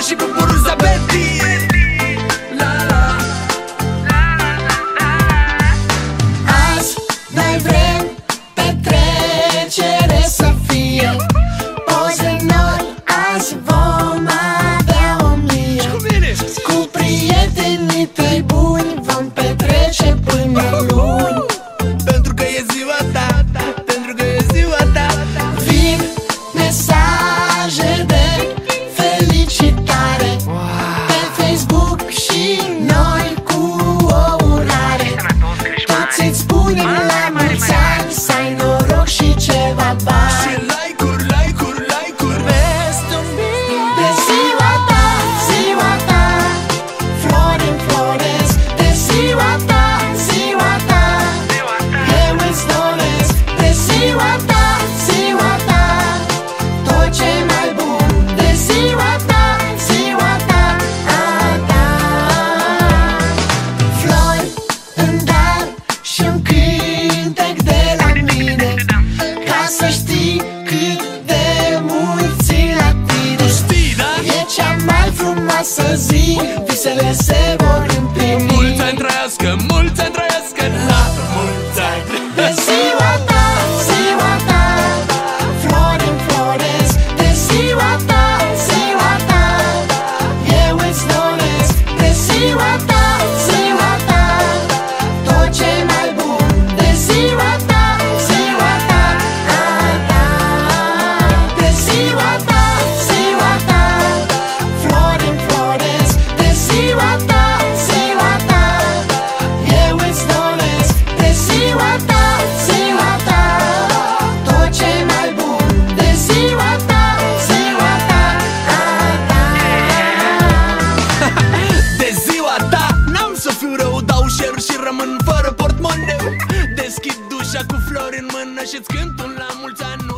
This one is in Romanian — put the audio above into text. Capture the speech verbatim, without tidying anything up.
și pe buruza Betty. La la. Azi noi vrem petrecere să fie, poze noi azi vom avea o mie. Cu prietenii tăi buni vom petrece până luni. Pentru că e ziua ta, pentru că e ziua ta. Vin mesaje de felicitare pe Facebook și noi cu o urare. Toți îți spunem la mulți ani, să ai noroc și ceva bani. Și like-uri, like-uri, like-uri. De ziua ta, ziua ta, flori în floresc. De ziua ta, ziua ta, eu îți doresc. De ziua ta, ziua ta, tot ce mai bun. De ziua ta, ziua ta, a ta. Flori în dar și un cântec de la mine, ca să știi cât de mult țin la tine. Știi, da? E cea mai frumoasă zi, visele se vor împlini. Mulți ani trăiască, mulți ani trăiască, la mulți ani. De ziua ta, ziua ta, flori în floresc. De ziua ta, ziua ta, eu îți doresc. De ziua ta, ziua ta, tot ce mai bun. De ziua ta, ziua ta, a ta. De ziua ta, ziua ta, flori în floresc. De ziua ta, ziua ta, eu îți doresc. De ziua ta, ziua ta, tot ce mai bun. De ziua ta, ziua ta, a ta. De ziua ta n-am să fiu rău, dau share și rămân fără portmoneu. Deschid dușa cu flori în mână și-ți cânt un la mulți ani.